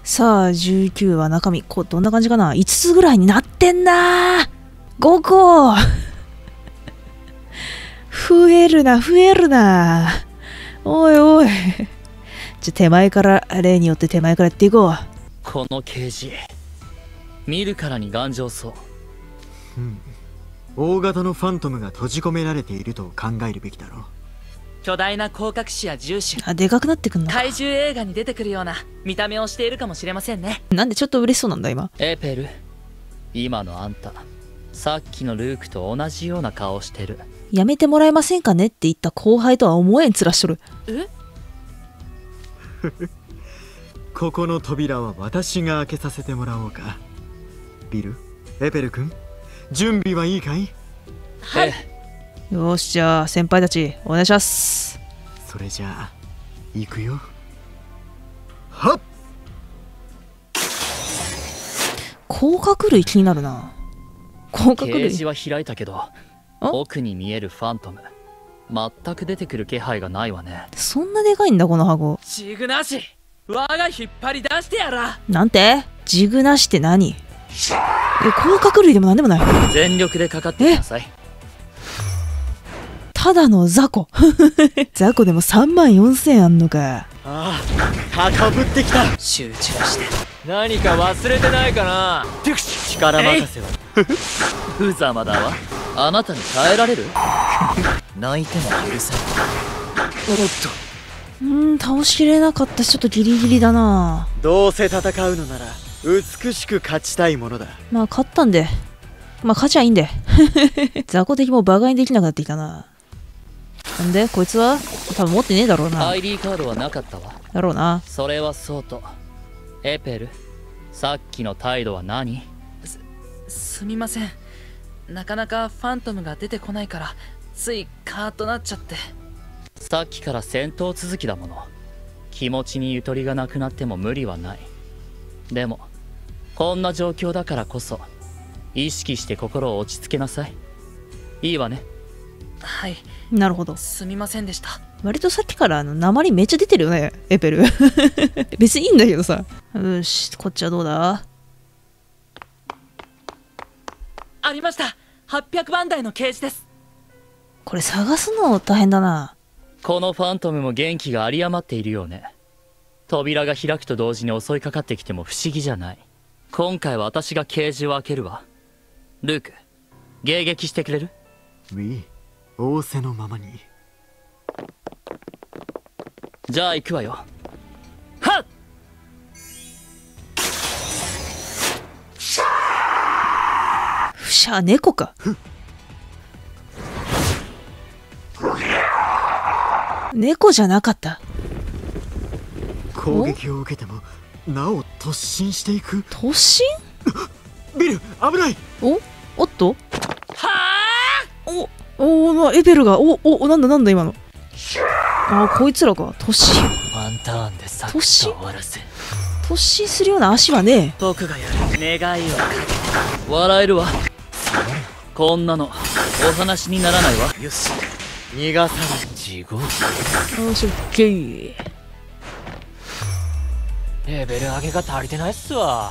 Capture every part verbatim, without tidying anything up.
さあ、じゅうきゅうは中身、こう、どんな感じかな？ いつ つぐらいになってんなー !ご 個増えるな、増えるな。おいおい。じゃ、手前から、例によって手前からやっていこう。 このケージ、見るからに頑丈そう。 うん。大型のファントムが閉じ込められていると考えるべきだろう。 巨大な広角視や重視、 あ、でかくなってくんのか。 怪獣映画に出てくるような見た目をしているかもしれませんね。 なんでちょっと嬉しそうなんだ、今。 エペル、今のあんた、さっきのルークと同じような顔してる。 やめてもらえませんかねって言った後輩とは思えん面しとる。 えここの扉は私が開けさせてもらおうか。ビル、エペル君、準備はいいかい？ はい。 よーし、じゃあ先輩たちお願いします。 それじゃあ行くよ。はっ。 甲殻類気になるな。甲殻類。 ケージは開いたけど、奥に見えるファントム、全く出てくる気配がないわね。 そんなでかいんだこの箱。 ジグなし、我が引っ張り出してやら。 なんて？ジグなしって何？え、甲殻類でもなんでもない。 全力でかかってください。 ただの雑魚。雑魚でもさんまんよんせんあんのか。 ああ、高ぶってきた。 集中して。 何か忘れてないかな。 力任せは無様だわ。あなたに耐えられる？泣いても許せない。おっと。 うーん、倒しきれなかったし、ちょっとギリギリだな。 どうせ戦うのなら美しく勝ちたいものだ。 まあ勝ったんで、まあ勝ちゃいいんで。雑魚敵も馬鹿にできなくなってきたな。なんでこいつは多分持ってねえだろうな。 アイディー カードはなかったわ。 だろうな。 それはそうと、エペル、さっきの態度は何？ す、すみません。なかなかファントムが出てこないからついカーッとなっちゃって。 さっきから戦闘続きだもの。気持ちにゆとりがなくなっても無理はない。でもこんな状況だからこそ意識して心を落ち着けなさい。いいわね。 はい。 なるほど。 すみませんでした。 割とさっきからあの鉛めっちゃ出てるよね、エペル。別にいいんだけどさ。よし、こっちはどうだ？ ありました。はっぴゃくばん台のケージです。 これ探すの大変だな。 このファントムも元気が有り余っているようね。扉が開くと同時に襲いかかってきても不思議じゃない。今回は私がケージを開けるわ。ルーク、迎撃してくれる？ ウィー、仰せのままに。 じゃあ行くわよ。はっ！ ふしゃ、猫か。猫じゃなかった。 攻撃を受けてもなお突進していく。 突進？ ビル、危ない。 おおっと、 はおおお、エペルが、おお、なんだなんだ今の。あ、こいつらか。突進。 ワンターンでサクッと終わらせ。 突進するような足はね。 僕がやる。願いをかけて。 笑えるわ。こんなのお話にならないわ。 よし、逃がさない。地獄。 よし、オッケー。 レベル上げが足りてないっすわ。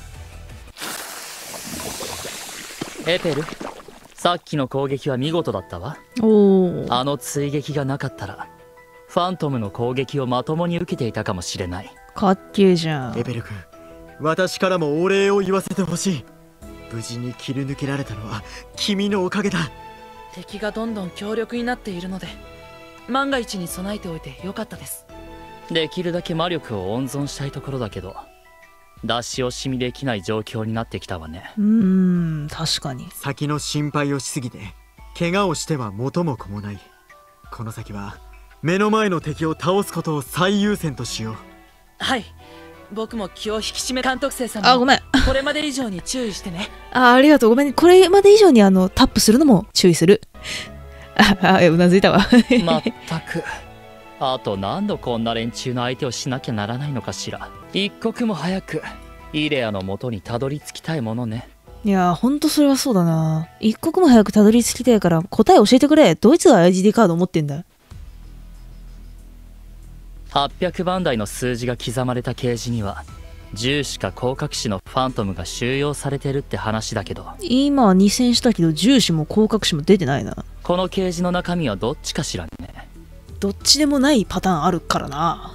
エペル、さっきの攻撃は見事だったわ。 おお。 あの追撃がなかったらファントムの攻撃をまともに受けていたかもしれない。 かっけえじゃん。 エペル君、私からもお礼を言わせてほしい。無事に切り抜けられたのは君のおかげだ。 敵がどんどん強力になっているので万が一に備えておいてよかったです。 できるだけ魔力を温存したいところだけど出し惜しみできない状況になってきたわね。 うーん、確かに。 先の心配をしすぎて怪我をしては元も子もない。この先は目の前の敵を倒すことを最優先としよう。 はい。僕も気を引き締め。監督生さんもあ、ごめん。 これまで以上に注意してね。 あ、ありがとう。ごめん。これまで以上にあのタップするのも注意する。あ、あ、うなずいたわ。 まったく。あと何度こんな連中の相手をしなきゃならないのかしら。一刻も早くイレアの元にたどり着きたいものね。 いやー、ほんとそれはそうだな。一刻も早くたどり着きたいから答え教えてくれ。どいつが アイジーディー カード持ってんだ。 はっぴゃくばん台の数字が刻まれたケージには獣歯か広角歯のファントムが収容されてるって話だけど、 今はに戦したけど獣歯も広角歯も出てないな。 このケージの中身はどっちかしらね。 どっちでもないパターンあるからな。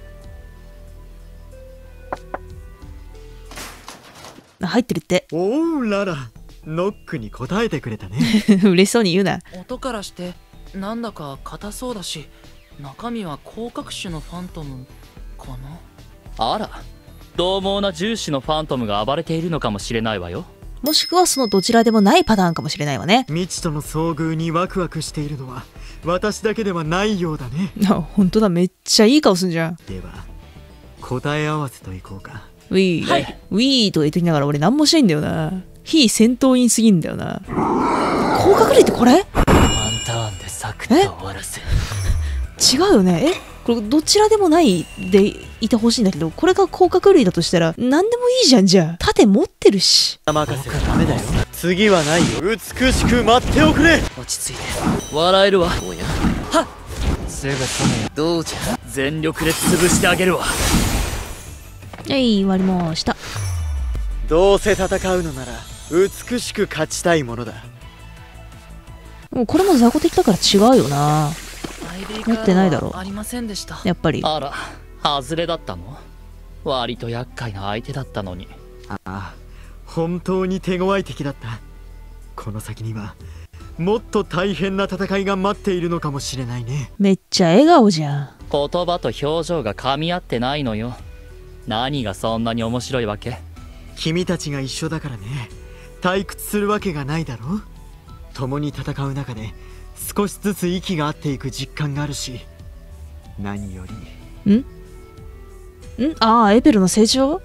入ってるって。 おうララ、ノックに答えてくれたね。 嬉しそうに言うな。 音からしてなんだか硬そうだし、中身は広角種のファントムかな。 あら、獰猛な獣歯のファントムが暴れているのかもしれないわよ。 もしくはそのどちらでもないパターンかもしれないわね。 未知との遭遇にワクワクしているのは私だけではないようだね。 あ、ほんとだ、めっちゃいい顔すんじゃん。 では答え合わせといこうか。 ウィー、はい、ウィーとか言っときながら俺何もしないんだよな。非戦闘員すぎんだよな。広角類ってこれ？ ワンターンでサクッと終わらせ。 違うよね。え、これどちらでもないでいてほしいんだけど、これが広角類だとしたら何でもいいじゃん。じゃあ盾持ってるし。 任せはダメだよ。次はないよ。美しく待っておくれ。 落ち着いて。 笑えるわ。 おやはっ、 すぐそのどうじゃ。 全力で潰してあげるわ。 はい、終わりました。 どうせ戦うのなら美しく勝ちたいものだ。 もうこれも雑魚的だから違うよな。持ってないだろ。 ありませんでした。 やっぱり。 あら、外れだったの？割と厄介な相手だったのに。 ああ、本当に手強い敵だった。この先にはもっと大変な戦いが待っているのかもしれないね。 めっちゃ笑顔じゃん。 言葉と表情が噛み合ってないのよ。何がそんなに面白いわけ？ 君たちが一緒だからね。退屈するわけがないだろ。共に戦う中で少しずつ息が合っていく実感があるし、何よりんんああ、エペルの成長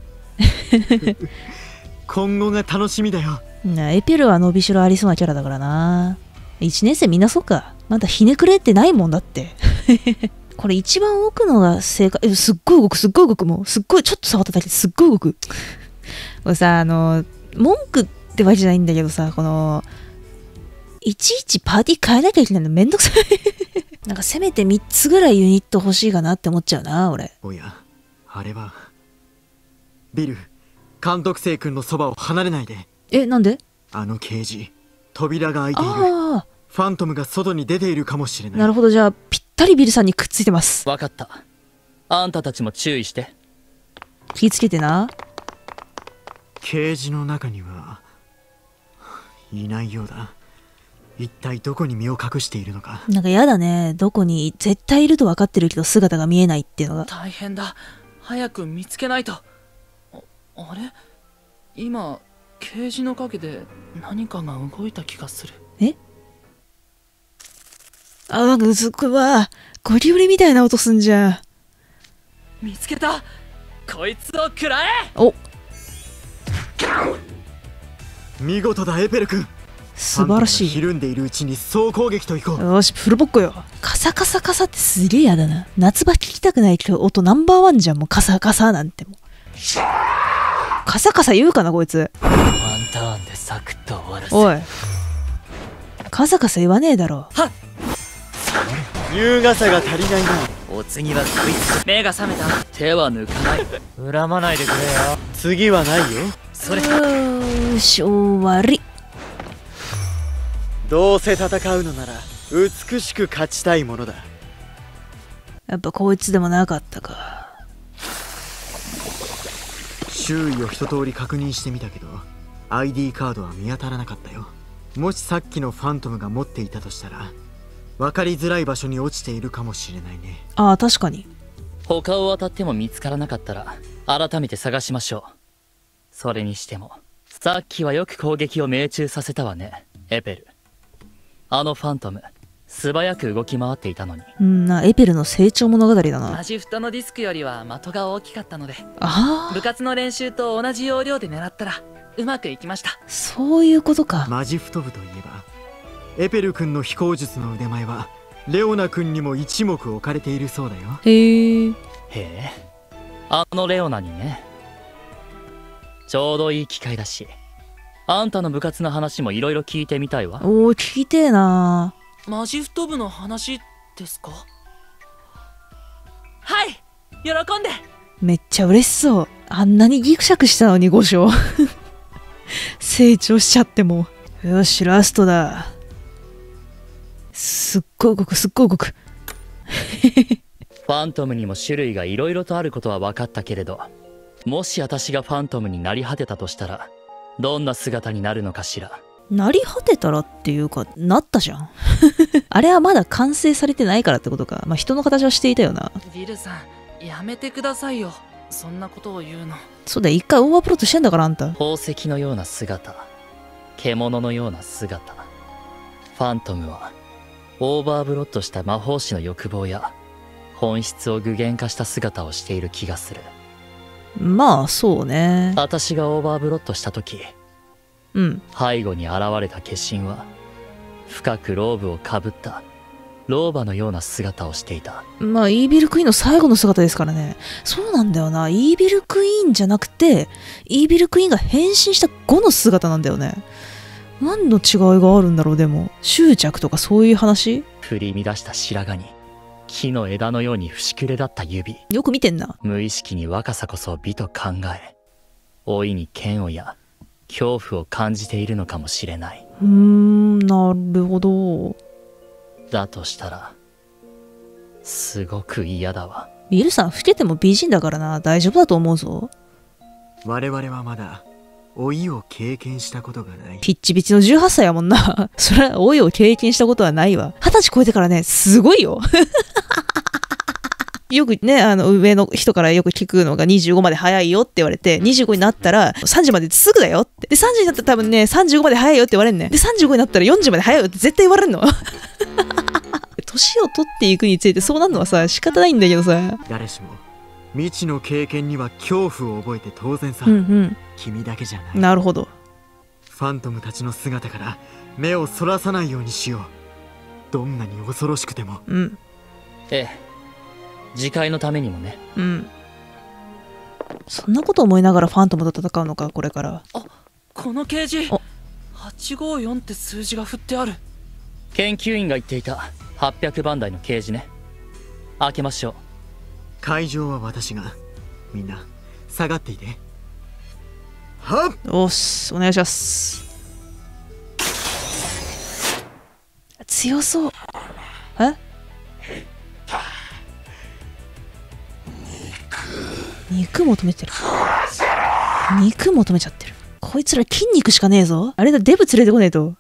今後が楽しみだよ。 な、エペルは伸びしろありそうなキャラだからな。いちねん生みんなそうか。まだひねくれってないもんだってこれ一番奥のが正解。すっごい動く、すっごい動く。もうすっごい、ちょっと触っただけですっごい動くこれさ、あの文句ってわけじゃないんだけどさ、このいちいちパーティー変えなきゃいけないのめんどくさいなんかせめてみっつぐらいユニット欲しいかなって思っちゃうな、俺。 おや、あれはビル、監督生君のそばを離れないで。 え、なんで？ あのケージ、扉が開いている。 ああ、 ファントムが外に出ているかもしれない。 なるほど、じゃあぴったりビルさんにくっついてます。 わかった。あんたたちも注意して。 気ぃつけてな。 ケージの中にはいないようだ。一体どこに身を隠しているのか。 なんかやだね。どこに絶対いると分かってるけど姿が見えないっていうのが。 大変だ。早く見つけないと。あ、あれ？今ケージの陰で何かが動いた気がする。 え？あ、なんかすっごいわ。ゴリゴリみたいな音すんじゃん。 見つけた。こいつを食らえ。 お、 見事だエペル君。 素晴らしい。 ひるんでいるうちに総攻撃といこう。 よし、フルボッコよ。カサカサカサってすげえやだな。夏場聞きたくないけど音ナンバーワンじゃん。もうカサカサなんてもう。カサカサ言うかなこいつ。 ワンターンでサクッと終わらせ。 おい、カサカサ言わねえだろ。 はっ、 優雅さが足りないな。 お次はこいつ。目が覚めた。 手は抜かない。 恨まないでくれよ。 次はないよ。 それ。 よーし、終わり。 どうせ戦うのなら美しく勝ちたいものだ。 やっぱこいつでもなかったか。 周囲を一通り確認してみたけど アイディー カードは見当たらなかったよ。もしさっきのファントムが持っていたとしたら分かりづらい場所に落ちているかもしれないね。 ああ、確かに。 他を当たっても見つからなかったら改めて探しましょう。それにしてもさっきはよく攻撃を命中させたわね、エペル。あのファントム素早く動き回っていたのに。 うんな、エペルの成長物語だな。 マジフタのディスクよりは的が大きかったので、 あ部活の練習と同じ要領で狙ったらうまくいきました。 あ、そういうことか。 マジフト部といえばエペル君の飛行術の腕前はレオナ君にも一目置かれているそうだよ。 へえ。 へえ、あのレオナにね。ちょうどいい機会だし、あんたの部活の話もいろいろ聞いてみたいわ。 おお、聞きてえな。 マジフト部の話ですか？はい、喜んで。 めっちゃ嬉しそう。 あんなにギクシャクしたのにご章成長しちゃってもう。よし、ラストだ。すっごい動く、すっごい動く。 ファントムにも種類がいろいろとあることは分かったけれど、もし私がファントムになり果てたとしたらどんな姿になるのかしら。 なり果てたらっていうか、なったじゃん。あれはまだ完成されてないからってことか。まあ人の形はしていたよな。 ビルさん、やめてくださいよ。そんなことを言うの。 そうだよ、一回オーバープロットしてんだから、あんた。 宝石のような姿、獣のような姿。ファントムはオーバーブロットした魔法師の欲望や本質を具現化した姿をしている気がする。 まあそうね。 私がオーバーブロットした時、 うん。 背後に現れた化身は深くローブをかぶった老婆のような姿をしていた。 まあイービルクイーンの最後の姿ですからね。そうなんだよな。イービルクイーンじゃなくて、イービルクイーンが変身した後の姿なんだよね。何の違いがあるんだろう。でも執着とかそういう話。 振り乱した白髪に木の枝のように節くれだった指。 よく見てんな。 無意識に若さこそ美と考え、老いに嫌悪や恐怖を感じているのかもしれない。 うーん、なるほど。 だとしたらすごく嫌だわ。 ビルさん老けても美人だからな。大丈夫だと思うぞ。 我々はまだ老いを経験したことがない。 ピッチピチのじゅうはっさいやもんな。それは老いを経験したことはないわ。はたち超えてからね、すごいよ。よくね、あの上の人からよく聞くのがにじゅうごまで早いよって言われて、にじゅうごになったらさんじまですぐだよって。で、さんじになったら多分ね、さんじゅうごまで早いよって言われんねん。で、さんじゅうごになったらよんじゅうまで早いよって絶対言われんの。年を取っていくについてそうなるのはさ、仕方ないんだけどさ。 誰しも未知の経験には恐怖を覚えて当然さ。 うんうん。 君だけじゃない。 なるほど。 ファントムたちの姿から目をそらさないようにしよう。どんなに恐ろしくても。 うん。 ええ、次回のためにもね。 うん。そんなこと思いながらファントムと戦うのか、これから。 あ、このケージあはちごよんって数字が振ってある。 研究員が言っていたはっぴゃくばん台のケージね。開けましょう。 会場は私が。みんな下がっていて。はっ。 おっす、お願いします。強そう。え？肉求めてる。肉求めちゃってる。こいつら筋肉しかねえぞ。あれだ、デブ連れてこねえと。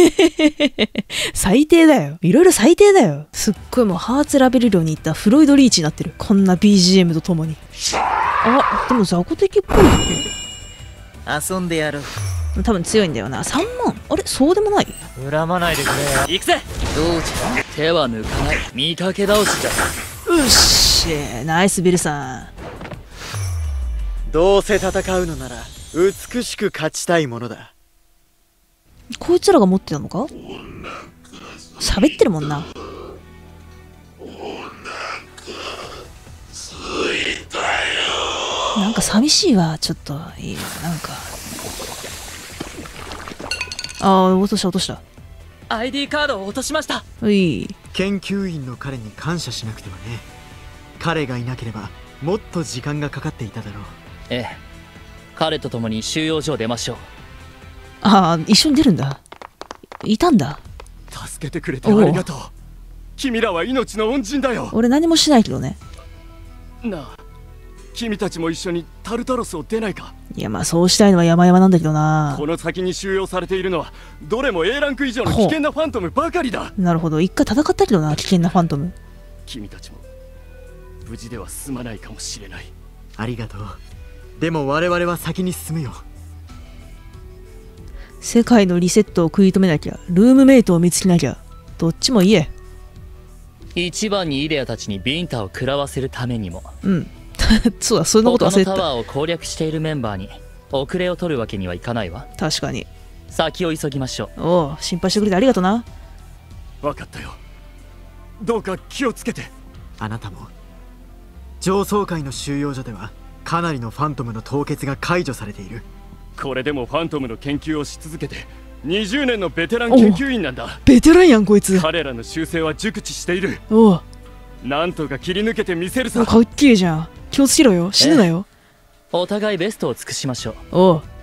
最低だよ。いろいろ最低だよ。すっごいもうハーツラベル量に行ったフロイドリーチになってる。こんな ビージーエム とともに。あ、でも雑魚敵っぽい。 遊んでやる。 多分強いんだよな。さんまん。あれ、そうでもない？ 恨まないでくれよ。 行くぜ。どうじゃ、手は抜かない。見かけ倒しじゃ。 うっしー、ナイスビルさん。 どうせ戦うのなら美しく勝ちたいものだ。 こいつらが持ってたのか？喋ってるもんな。なんか寂しいわ。ちょっといいよ。なんかああ、落とした落とした。 アイディー カードを落としました。 うい。 研究員の彼に感謝しなくてはね。彼がいなければもっと時間がかかっていただろう。 ええ、彼と共に収容所を出ましょう。 ああ、一緒に出るんだ。いたんだ。 助けてくれてありがとう。君らは命の恩人だよ。 俺何もしないけどね。 なあ、君たちも一緒にタルタロスを出ないか。 いや、まあそうしたいのは山々なんだけどな。 この先に収容されているのはどれも エー ランク以上の危険なファントムばかりだ。 なるほど。一回戦ったけどな、危険なファントム。 君たちも無事では済まないかもしれない。 ありがとう。でも我々は先に進むよ。 世界のリセットを食い止めなきゃ、ルームメイトを見つけなきゃ、どっちも言え。 一番にイデアたちにビンタを食らわせるためにも。 うんそうだ、そんなこと忘れてた。 他のタワーを攻略しているメンバーに遅れを取るわけにはいかないわ。 確かに。 先を急ぎましょう。 おお、心配してくれてありがとな。 分かったよ。どうか気をつけて。 あなたも。上層階の収容所ではかなりのファントムの凍結が解除されている。 これでもファントムの研究をし続けてにじゅうねんのベテラン研究員なんだ。 ベテランやんこいつ。 彼らの習性は熟知している。 おお、 なんとか切り抜けてみせるさ。 かっけえじゃん。気をつけろよ。死ぬなよ。 お互いベストを尽くしましょう。 おう。